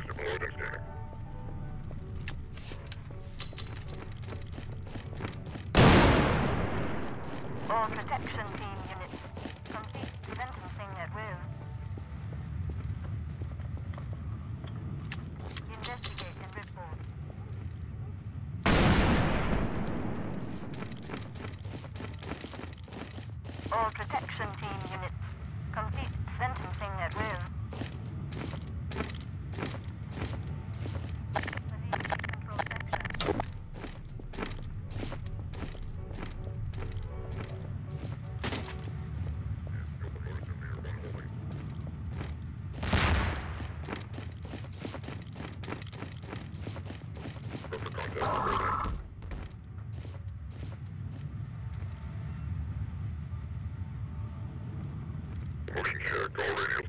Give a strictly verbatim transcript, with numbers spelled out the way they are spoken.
All protection team units. Complete sentencing at will. Investigate and report. All protection team units. Complete sentencing at will. Police control section. Motion check already.